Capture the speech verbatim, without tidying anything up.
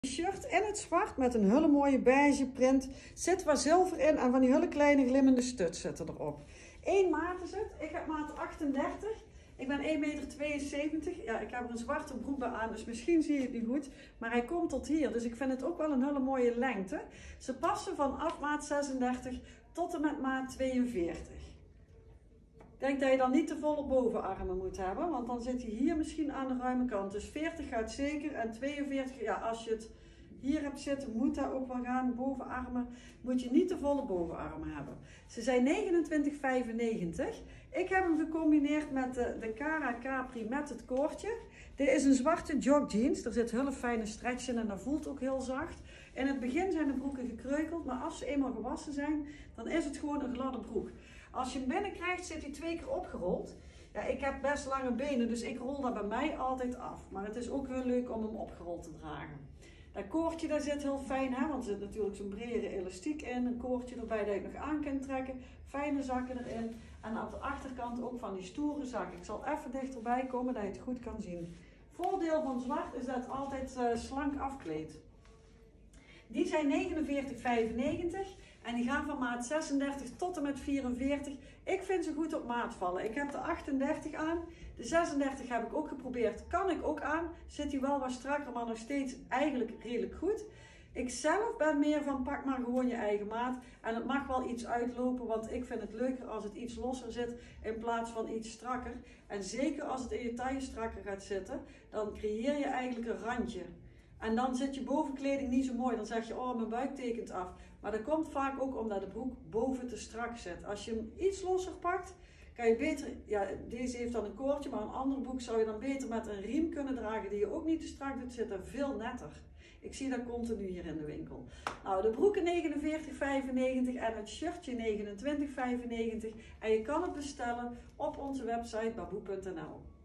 Shirt in het zwart met een hele mooie beige print. Zit wat zilver in en van die hele kleine glimmende studs zitten erop. Eén maat is het. Ik heb maat achtendertig. Ik ben één meter tweeënzeventig. Ja, ik heb er een zwarte broek bij aan, dus misschien zie je het niet goed. Maar hij komt tot hier, dus ik vind het ook wel een hele mooie lengte. Ze passen vanaf maat zesendertig tot en met maat tweeënveertig. Ik denk dat je dan niet te volle bovenarmen moet hebben, want dan zit hij hier misschien aan de ruime kant. Dus veertig gaat zeker en tweeënveertig, ja, als je het hier hebt zitten, moet dat ook wel gaan. Bovenarmen moet je niet te volle bovenarmen hebben. Ze zijn negenentwintig vijfennegentig. Ik heb hem gecombineerd met de, de Cara Capri met het koordje. Dit is een zwarte jogjeans. Er zit hele fijne stretch in en dat voelt ook heel zacht. In het begin zijn de broeken gekreukeld, maar als ze eenmaal gewassen zijn, dan is het gewoon een gladde broek. Als je hem binnenkrijgt, zit hij twee keer opgerold. Ja, ik heb best lange benen, dus ik rol dat bij mij altijd af. Maar het is ook heel leuk om hem opgerold te dragen. Dat koordje daar zit heel fijn, hè? Want er zit natuurlijk zo'n bredere elastiek in. Een koordje erbij dat je nog aan kunt trekken. Fijne zakken erin. En aan de achterkant ook van die stoere zakken. Ik zal even dichterbij komen dat je het goed kan zien. Voordeel van zwart is dat het altijd uh, slank afkleedt. Die zijn negenenveertig vijfennegentig en die gaan van maat zesendertig tot en met vierenveertig. Ik vind ze goed op maat vallen. Ik heb de achtendertig aan, de zesendertig heb ik ook geprobeerd, kan ik ook aan. Zit hij wel wat strakker, maar nog steeds eigenlijk redelijk goed. Ik zelf ben meer van pak maar gewoon je eigen maat en het mag wel iets uitlopen, want ik vind het leuker als het iets losser zit in plaats van iets strakker. En zeker als het in je taille strakker gaat zitten, dan creëer je eigenlijk een randje. En dan zit je bovenkleding niet zo mooi. Dan zeg je, oh, mijn buik tekent af. Maar dat komt vaak ook omdat de broek boven te strak zit. Als je hem iets losser pakt, kan je beter, ja, deze heeft dan een koordje, maar een andere broek zou je dan beter met een riem kunnen dragen die je ook niet te strak doet, zit er veel netter. Ik zie dat continu hier in de winkel. Nou, de broeken negenenveertig vijfennegentig en het shirtje negenentwintig vijfennegentig. En je kan het bestellen op onze website baboe punt n l.